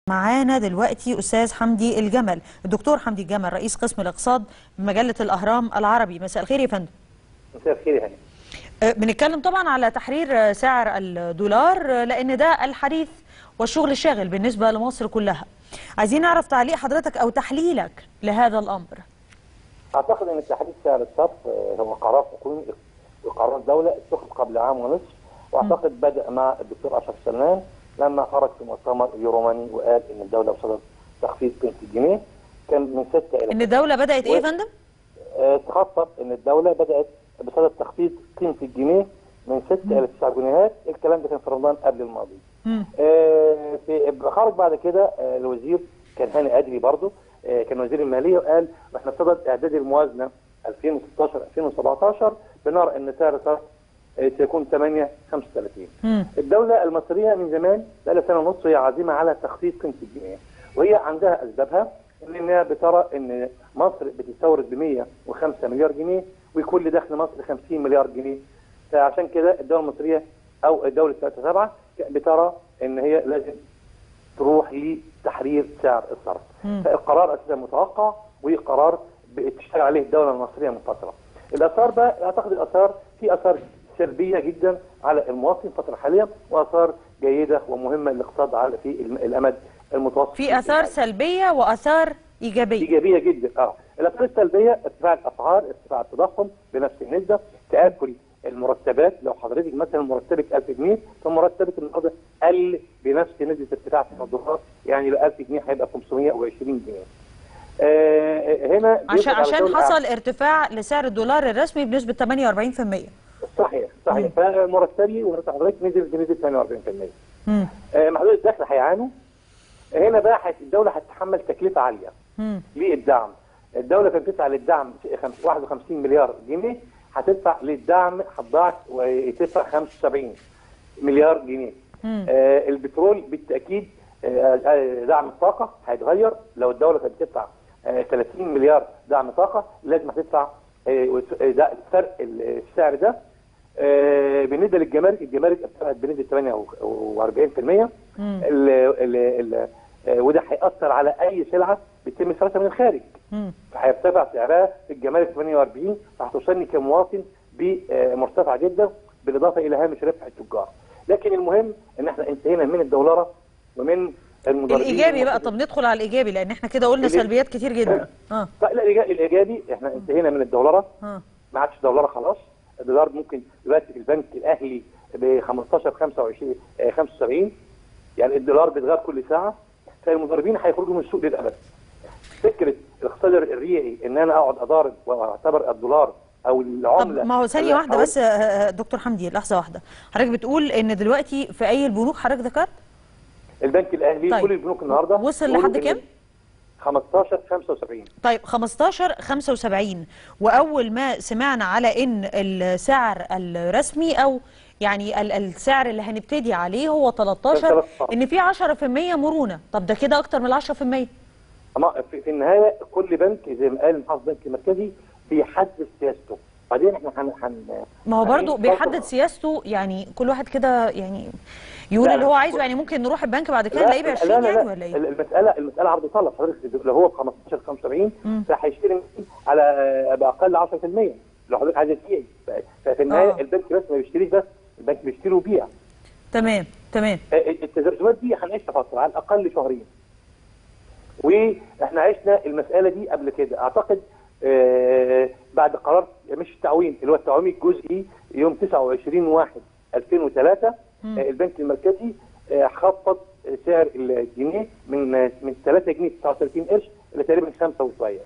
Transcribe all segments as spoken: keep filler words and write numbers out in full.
معانا دلوقتي أستاذ حمدي الجمل، الدكتور حمدي الجمل رئيس قسم الاقتصاد بمجلة الأهرام العربي. مساء الخير يا فندم. مساء الخير يا هاني. أه بنتكلم طبعا على تحرير سعر الدولار لأن ده الحديث والشغل الشاغل بالنسبة لمصر كلها. عايزين نعرف تعليق حضرتك أو تحليلك لهذا الأمر. أعتقد أن تحديد سعر الصرف هو قرار حكومي وقرار دولة اتخذ قبل عام ونصف، وأعتقد بدأ مع الدكتور أشرف سلمان لما خرج في مؤتمر يوروماني وقال ان الدوله بصدد تخفيض قيمه الجنيه. كان من ستة الى ان الدوله بدات ايه يا فندم؟ آه تخطط ان الدوله بدات بصدد تخفيض قيمه الجنيه من ستة الى تسعة جنيهات. الكلام ده كان في رمضان قبل الماضي. آه في خرج بعد كده آه الوزير كان هاني أدري برضه آه كان وزير الماليه وقال احنا بصدد اعداد الموازنه ألفين وستاشر ألفين وسبعتاشر بنرى ان سعر الصرف سيكون ثمانية خمسة وثلاثين. الدولة المصرية من زمان بقى لها سنة ونص هي عازمة على تخفيض قيمة الجنيه، وهي عندها أسبابها إنها بترى إن مصر بتستورد ب مئة وخمسة مليار جنيه وكل دخل مصر خمسين مليار جنيه. فعشان كده الدولة المصرية أو الدولة ثلاثة سبعة بترى إن هي لازم تروح لتحرير سعر الصرف. فالقرار أساسا متوقع وقرار بتشتغل عليه الدولة المصرية من فترة. الآثار بقى أعتقد الآثار في آثار سلبيه جدا على المواطن الفتره الحاليه واثار جيده ومهمه للاقتصاد على في الامد المتوسط. في اثار سلبيه واثار ايجابيه. ايجابيه جدا. اه الاثار السلبيه ارتفاع الاسعار، ارتفاع التضخم بنفس النسبه، تاكل المرتبات. لو حضرتك مثلا مرتبك ألف جنيه فمرتبك النهارده قل بنفس نسبه ارتفاع الدولار، يعني لو ألف جنيه هيبقى خمسمئة وعشرين جنيه. آه هنا عشان عشان حصل ارتفاع لسعر الدولار الرسمي بنسبه ثمانية وأربعين بالمئة. صحيح صحيح. فمرتبي ومرتب حضرتك نزل بنسبه ثمانية وأربعين بالمئة. آه محدود الدخل هيعانوا. هنا بقى الدوله هتتحمل تكلفه عاليه للدعم. الدوله كانت بتدفع للدعم واحد وخمسين مليار جنيه، هتدفع للدعم هتضاعف وتدفع خمسة وسبعين مليار جنيه. آه البترول بالتاكيد آه دعم الطاقه هيتغير. لو الدوله كانت بتدفع آه ثلاثين مليار دعم طاقه لازم هتدفع آه ده فرق السعر ده. آه بالنسبه للجمارك، الجمارك ارتفعت بنسبه ثمانية وأربعين بالمئة. وده هيأثر على اي سلعه بيتم صرفها من الخارج. فهيرتفع سعرها في الجمارك ثمانية وأربعين، فهتوصلني كمواطن بمرتفع جدا بالاضافه الى هامش ربح التجار. لكن المهم ان احنا انتهينا من الدولاره ومن المضاربين. الايجابي بقى، طب ندخل على الايجابي لان احنا كده قلنا سلبيات كتير جدا. اه لا الايجابي احنا انتهينا من الدولاره. اه ما عادش دولاره خلاص. الدولار ممكن دلوقتي في البنك الاهلي ب خمستاشر خمسة وعشرين خمسة وسبعين، يعني الدولار بيتغير كل ساعه. فالمضاربين هيخرجوا من السوق للابد. فكره الاقتصاد الريعي ان انا اقعد اضارب واعتبر الدولار او العمله. طب ما هو ثانيه واحده بس دكتور حمدي، لحظه واحده. حضرتك بتقول ان دلوقتي في اي البنوك حضرتك ذكرت؟ البنك الاهلي. طيب. كل البنوك النهارده وصل لحد كام؟ خمستاشر خمسة وسبعين. طيب خمستاشر خمسة وسبعين، واول ما سمعنا على ان السعر الرسمي او يعني السعر اللي هنبتدي عليه هو تلتاشر، ان في عشرة بالمئة مرونه. طب ده كده اكتر من عشرة بالمئة. اما في النهايه كل بنك زي ما قال محافظ البنك المركزي بيحدد سياسته. بعدين احنا هن هن ما هو برضه بيحدد سياسته، يعني كل واحد كده يعني يقول اللي هو عايزه. يعني ممكن نروح البنك بعد كده نلاقيه ب عشرين يعني ولا ايه؟ المساله المساله عرض وطلب. حضرتك لو هو ب خمستاشر خمسة وسبعين فهيشتري على باقل عشرة بالمئة لو حضرتك عايز تبيع. ففي النهايه آه. البنك بس ما بيشتريش بس، البنك بيشتري وبيع. تمام تمام. التذبذبات دي هنعيشها فتره على الاقل شهرين. واحنا عشنا المساله دي قبل كده. اعتقد آه بعد قرار مش التعويم اللي هو التعويم الجزئي يوم تسعة وعشرين واحد ألفين وثلاثة، آه البنك المركزي آه خفض سعر الجنيه من آه من ثلاثة جنيه تسعة وثلاثين قرش الى تقريبا خمسة وشويه.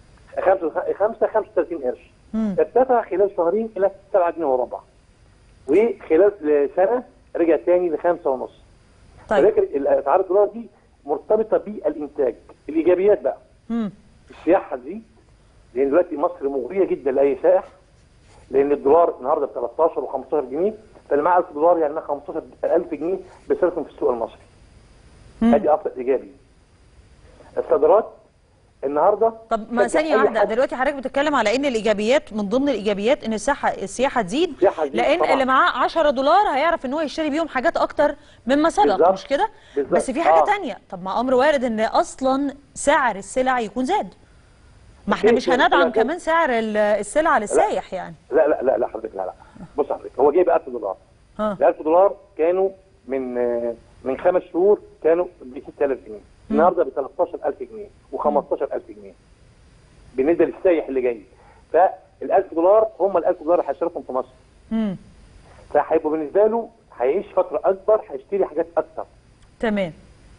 خمسة خمسة وثلاثين قرش. ارتفع خلال شهرين الى سبعة جنيه وربع. وخلال سنه رجع ثاني ل خمسة ونص. طيب. ولكن اسعار الدولار دي مرتبطه بالانتاج. الايجابيات بقى. امم السياحه هتزيد، لان دلوقتي مصر مغريه جدا لاي سائح، لان الدولار النهارده ب تلتاشر وخمستاشر جنيه، فاللي معاه ألف دولار يعني معاه خمستاشر ألف جنيه بيصرفهم في السوق المصري. ادي اثر ايجابي. الصادرات النهارده طب ما ثانيه واحده، دلوقتي حضرتك بتتكلم على ان الايجابيات، من ضمن الايجابيات ان السياحه السياحه تزيد، لان طبعا. اللي معاه عشرة دولار هيعرف ان هو يشتري بيهم حاجات اكتر مما سبق، مش كده؟ بس في حاجه آه. ثانيه، طب ما امر وارد ان اصلا سعر السلع يكون زاد. ما احنا مش هندعم كمان سعر السلع للسايح يعني. لا لا لا لا حضرتك، لا لا بص حضرتك، هو جايب ألف دولار. ال ألف دولار كانوا من من خمس شهور كانوا ب ستة آلاف جنيه، النهارده ب ثلاثة عشر ألف جنيه وخمستاشر ألف جنيه بالنسبه للسايح اللي جاي. فال ألف دولار هم ال ألف دولار اللي هيصرفهم في مصر. امم فهيبقوا بالنسبه له هيعيش فتره اكبر، هيشتري حاجات اكتر. تمام.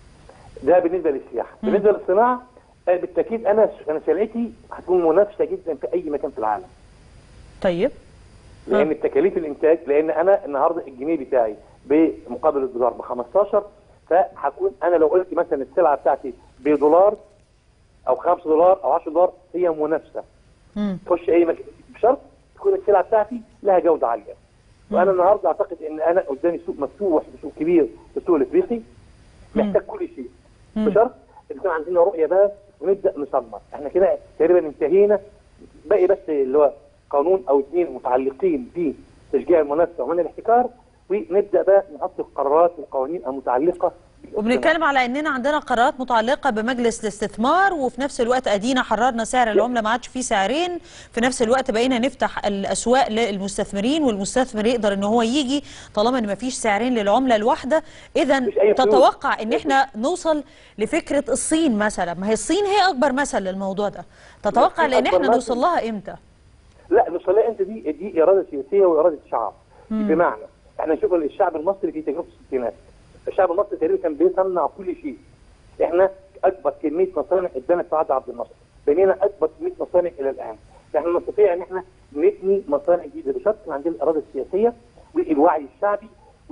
ده بالنسبه للسياحه. مم. بالنسبه للصناعه بالتاكيد انا انا سلعتي هتكون منافسه جدا في اي مكان في العالم. طيب. لان التكاليف الانتاج، لان انا النهارده الجنيه بتاعي بمقابل الدولار ب خمستاشر، فهكون انا لو قلت مثلا السلعه بتاعتي بدولار او خمسة دولار او عشرة دولار، هي منافسه. تخش اي مكان بشرط تكون السلعه بتاعتي لها جوده عاليه. مم. وانا النهارده اعتقد ان انا قدامي سوق مفتوح، سوق كبير، السوق الافريقي محتاج كل شيء، بشرط يكون عندنا رؤيه بقى ونبدا نصنع. احنا كده تقريبا انتهينا، باقي بس اللي هو قانون او اثنين متعلقين بتشجيع المنافسه ومنع الاحتكار، ونبدا بقى نحط القرارات والقوانين المتعلقه. وبنتكلم على اننا عندنا قرارات متعلقه بمجلس الاستثمار، وفي نفس الوقت ادينا حررنا سعر العمله، ما عادش فيه سعرين، في نفس الوقت بقينا نفتح الاسواق للمستثمرين، والمستثمر يقدر ان هو يجي طالما ان ما فيش سعرين للعمله الواحده. اذا تتوقع ان احنا نوصل لفكره الصين مثلا؟ ما هي الصين هي اكبر مثل للموضوع ده، تتوقع لان احنا نوصل لها امتى؟ لا نوصل لها امتى، دي دي اراده سياسيه واراده شعب. بمعنى احنا نشوف الشعب المصري في تجربه الستينات، الشعب المصري تقريبا كان بيصنع كل شيء. احنا اكبر كميه مصانع اتبنت في عهد عبد الناصر، بنينا اكبر كميه مصانع الى الان. احنا نستطيع ان احنا نبني مصانع جديده بشرط يكون عندنا الاراده السياسيه والوعي الشعبي،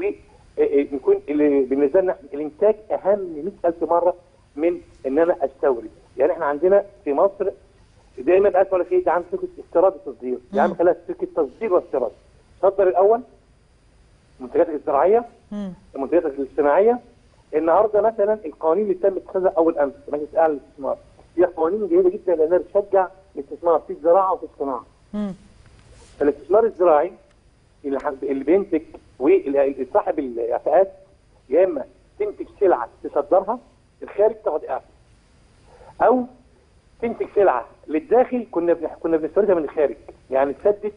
ونكون بالنسبه لنا الانتاج اهم مئة ألف مره من ان انا استورد. يعني احنا عندنا في مصر دايما اسمع لك ايه، ده عندنا فكره استيراد وتصدير، يا عم خليها فكره تصدير واستيراد. صدر الاول المنتجات الزراعيه، المنتجات الاجتماعيه. النهارده مثلا القوانين اللي تم اتخاذها اول امس في مجلس الاعلى للاستثمار هي قوانين جيده جدا لانها بتشجع الاستثمار في الزراعه وفي الصناعه. فالاستثمار الزراعي اللي اللي بينتج وصاحب الاعفاءات يا اما تنتج سلعه تصدرها الخارج تاخد اعفاء، او تنتج سلعه للداخل كنا كنا بنستوردها من الخارج، يعني تسدد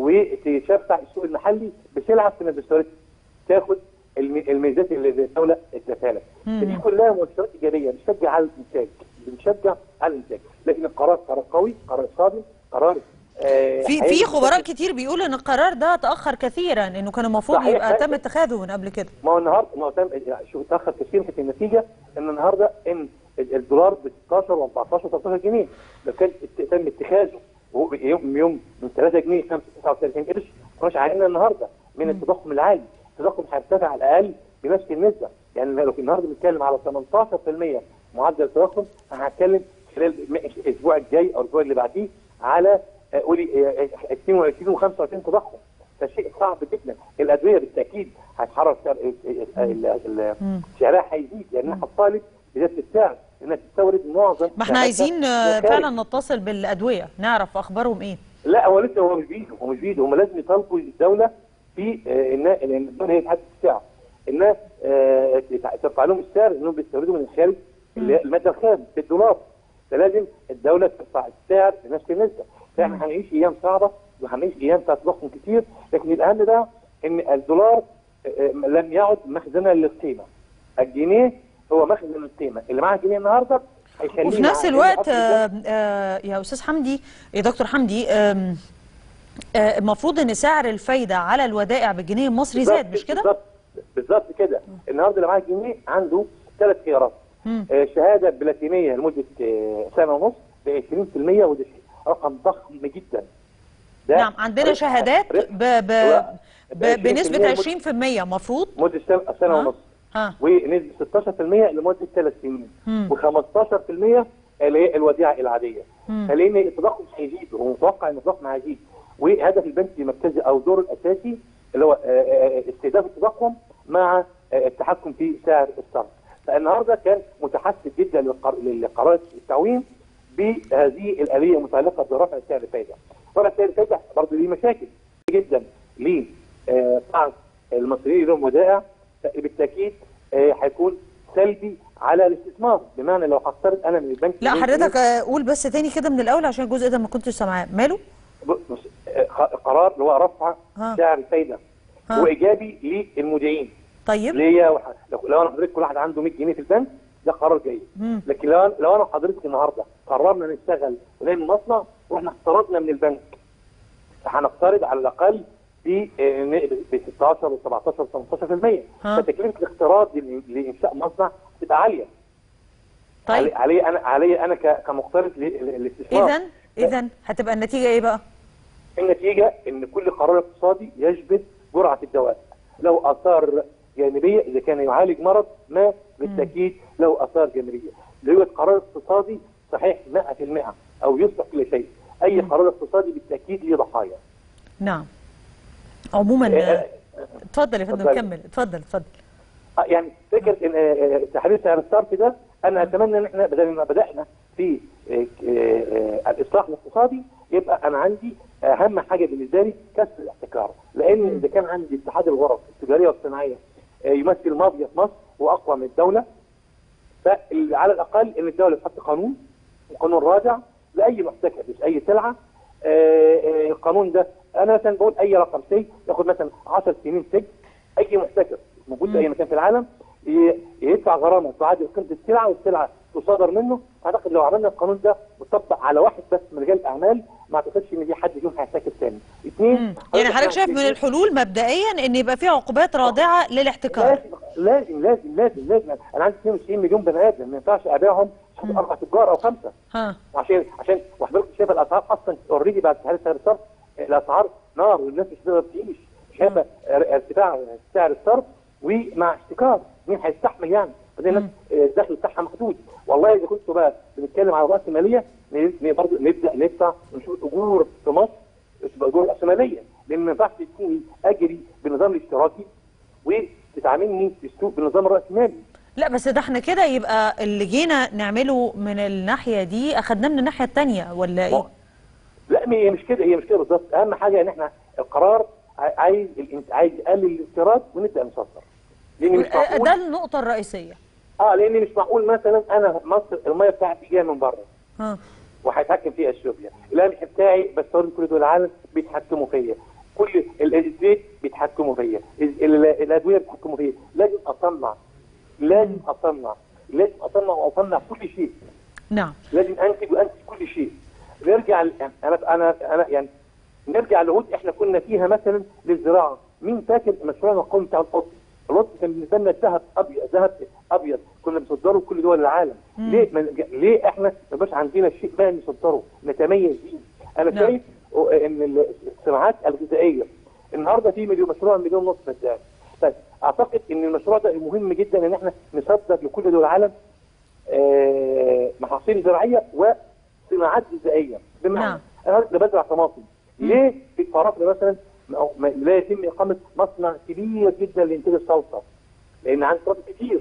وتشفع السوق المحلي بسلعه كنا بنستوردها تاخد الميزات اللي الدوله ادتها لك. دي كلها مؤشرات ايجابيه بتشجع على الانتاج، بنشجع على الانتاج، لكن القرار قرار قوي، قرار صادم، قرار آه في في خبراء كتير بيقولوا ان القرار ده تاخر كثيرا، انه كان المفروض يبقى تم اتخاذه من قبل كده. ما هو النهارده ما هو تم شوف اتاخر كثير في النتيجه ان النهارده ان الدولار ب ستاشر واربعتاشر وتلتاشر جنيه، لو كان تم اتخاذه يوم يوم من ثلاثة جنيه خمسة وتسعة وثلاثين قرش ما كناش عارفين النهارده من التضخم العالي. التضخم هيرتفع على الاقل بنفس النسبه، يعني لو النهارده بنتكلم على ثمنتاشر بالمئة معدل التضخم، انا هتكلم خلال الاسبوع الجاي او الاسبوع اللي بعديه على قولي اثنين وعشرين وخمسة وعشرين تضخم. فشيء صعب جدا. الادويه بالتاكيد هتحرك سعرها هيزيد، لانها يعني هتطالب بزياده السعر انها تستورد معظم. ما احنا عايزين فعلا نتصل بالادويه نعرف اخبارهم ايه. لا هو لسه هو مش بايده، هو مش بايده، هم لازم يطالبوا الدوله في ان الدوله هي تحدد السعر، انها ترفع لهم السعر انهم بيستوردوا من الخارج الماده الخام بالدولار، فلازم الدوله ترفع السعر بنفس النسبه. فاحنا هنعيش ايام صعبه وهنعيش ايام فيها تضخم كتير، لكن الاهم ده ان الدولار لم يعد مخزنا للقيمه. الجنيه هو مخزن القيمه، اللي معاه جنيه النهارده هيخليه. وفي نفس الوقت آه آه يا استاذ حمدي، يا دكتور حمدي، آه آه المفروض ان سعر الفايده على الودائع بالجنيه المصري زاد، مش كده؟ بالظبط بالظبط كده. النهارده اللي معاه جنيه عنده ثلاث خيارات. آه شهاده بلاتينيه لمده آه سنه ونص ب عشرين بالمئة، وده رقم ضخم جدا. نعم عندنا شهادات ب ب ب بنسبه عشرين بالمئة المفروض مده سنه, سنة ونص، ها. ونسبه ستاشر بالمئة لمده ثلاث سنين، وخمستاشر بالمئة اللي هي الوديعه العاديه. فلان التضخم هيزيد ومتوقع ان التضخم هيزيد، وهدف البنك المركزي او دوره الاساسي اللي هو استهداف التضخم مع التحكم في سعر الصرف. فالنهارده كان متحسس جدا لقرارات التعويم بهذه الاليه المتعلقه برفع سعر الفائده. رفع سعر الفائده برضه ليه مشاكل جدا لبعض المصريين لهم ودائع، بالتاكيد هيكون سلبي على الاستثمار، بمعنى لو هقترض انا من البنك. لا حضرتك قول بس تاني كده من الاول عشان الجزء ده ما كنتش سامعاه. ماله؟ قرار اللي هو رفع سعر الفايده هو ايجابي للمودعين. طيب ليه؟ لو انا حضرتك كل واحد عنده مية جنيه في البنك ده قرار جيد. لكن لو لو انا وحضرتك النهارده قررنا نشتغل ونعمل مصنع ورحنا اقترضنا من البنك، هنقترض على الاقل ب ستاشر و سبعتاشر و تمنتاشر بالمية، فتكلفه الاقتراض لانشاء مصنع تبقى عاليه. طيب علي انا علي انا كمقترض للاستثمار. اذا اذا هتبقى النتيجه ايه بقى؟ النتيجه ان كل قرار اقتصادي يشبه جرعه الدواء، له اثار جانبيه اذا كان يعالج مرض ما بالتاكيد له اثار جانبيه. لا يوجد قرار اقتصادي صحيح مئة بالمئة او يصلح كل شيء، اي مم. قرار اقتصادي بالتاكيد له ضحايا. نعم. عموما اتفضل يا فندم كمل. اتفضل اتفضل. يعني فكره ان تحرير سعر الصرف ده انا اتمنى ان احنا بدل ما بدانا في الاصلاح الاقتصادي يبقى انا عندي اهم حاجه بالنسبه لي كسر الاحتكار، لان اذا كان عندي اتحاد الغرف التجاريه والصناعيه يمثل مافيا في مصر واقوى من الدوله، فعلى الاقل ان الدوله تحط قانون وقانون راجع لاي محتكر مش اي سلعه. القانون ده انا مثلا بقول اي رقم سي ياخد مثلا عشر سنين سجن، اي محتكر موجود في اي مكان في العالم يدفع غرامه تعادل قيمه السلعه والسلعه تصادر منه. اعتقد لو عملنا القانون ده مطبق على واحد بس من رجال الاعمال ما اعتقدش ان في حد فيهم هيحتكر ثاني. اثنين يعني حضرتك شايف من الحلول مبدئيا ان يبقى في عقوبات رادعه للاحتكار. لازم لازم لازم لازم انا عندي اثنين وتسعين مليون بني ادم ما ينفعش ابيعهم اربع تجار او خمسه. ها عشان عشان وحضرتك شايف الاسعار اصلا اوريدي بعد تحرير سعر الصرف الاسعار نار والناس مش تقدر تعيش. شايفه ارتفاع سعر الصرف ومع احتكار مين هيستحمل يعني؟ الناس الدخل بتاعها محدود. والله اذا كنتوا بقى بنتكلم على راس ماليه برضه نبدا ندفع ونشوف اجور في مصر تبقى اجور راسماليه، لان ما ينفعش تكون اجري بالنظام الاشتراكي وتتعاملني في السوق بالنظام الراسمالي. لا بس ده احنا كده يبقى اللي جينا نعمله من الناحيه دي اخدناه من الناحيه الثانيه ولا ايه؟ لا هي مش كده، هي مش كده بالظبط. اهم حاجه ان احنا القرار عايز عايز يقلل الاستيراد ونبدا نصدر. لان مش معقول ده النقطه الرئيسيه. اه لان مش معقول مثلا انا مصر الميه بتاعتي جايه من بره ها وهيتحكم فيها اثيوبيا، القمح بتاعي بستورد كل دول العالم بيتحكموا فيا، كل الزيت بيتحكموا فيا، الادويه بيتحكموا فيا، لازم اصنع لازم اصنع لازم اصنع واصنع كل شيء. نعم لازم انتج وانتج كل شيء. نرجع انا انا انا يعني نرجع لعهود احنا كنا فيها مثلا للزراعه. مين فاكر مشروعنا القومي بتاع القطن؟ القطن كان بالنسبه لنا ذهب ابيض ذهب ابيض كنا بنصدره لكل دول العالم. مم. ليه من... ليه احنا ما يبقاش عندنا شيء بقى نصدره نتميز بيه؟ انا نعم. شايف ان الصناعات الغذائيه النهارده في مليون مشروع مليون ونص فدان. طيب اعتقد ان المشروع ده مهم جدا ان احنا نصدر لكل دول العالم آه محاصيل زراعيه وصناعات غذائيه. بمعنى نعم. انا بزرع طماطم، ليه في فرنسا مثلا لا يتم اقامه مصنع كبير جدا لانتاج الصلصه؟ لان عندي طماطم كتير.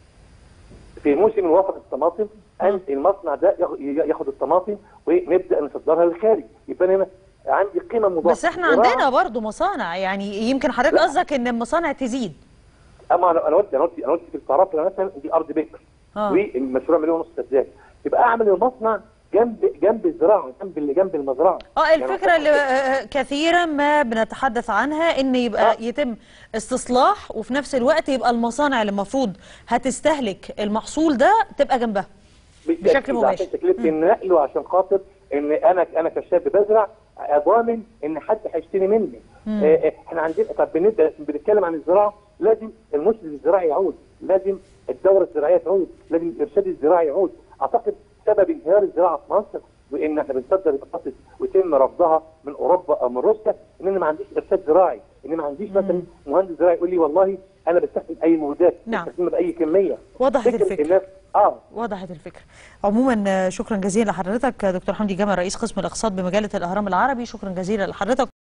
في موسم الوفر الطماطم ان المصنع ده ياخد الطماطم ونبدا نصدرها للخارج، يبقى انا عندي قيمه مضافه. بس احنا عندنا برضه مصانع، يعني يمكن حضرتك قصدك ان المصانع تزيد. اما انا قلت انا قلت انا قلت في الفرافره مثلا دي ارض بكر والمشروع مليون ونص فدان، يبقى اعمل المصنع جنب جنب الزراعه جنب اللي جنب المزرعه. اه الفكره اللي كثيرا ما بنتحدث عنها ان يبقى آه. يتم استصلاح وفي نفس الوقت يبقى المصانع اللي المفروض هتستهلك المحصول ده تبقى جنبها بشكل مباشر. عشان تكلفه النقل وعشان خاطر ان انا انا كشاب بزرع ضامن ان حد هيشتري مني. آه احنا عندنا طب بنبدا بنتكلم عن الزراعه لازم المشرف الزراعي يعود، لازم الدوره الزراعيه تعود، لازم الارشاد الزراعي يعود. اعتقد سبب انهيار الزراعه في مصر وان احنا بنصدر البطاطس ويتم رفضها من اوروبا او من روسيا ان انا ما عنديش ارشاد زراعي، ان ما عنديش مثلا مهندس زراعي يقول لي والله انا بستخدم اي مبيدات نعم. بستخدمها باي كميه. وضحت الفكره. الناس اه وضحت الفكره. عموما شكرا جزيلا لحضرتك دكتور حمدي جمال رئيس قسم الاقتصاد بمجله الاهرام العربي، شكرا جزيلا لحضرتك.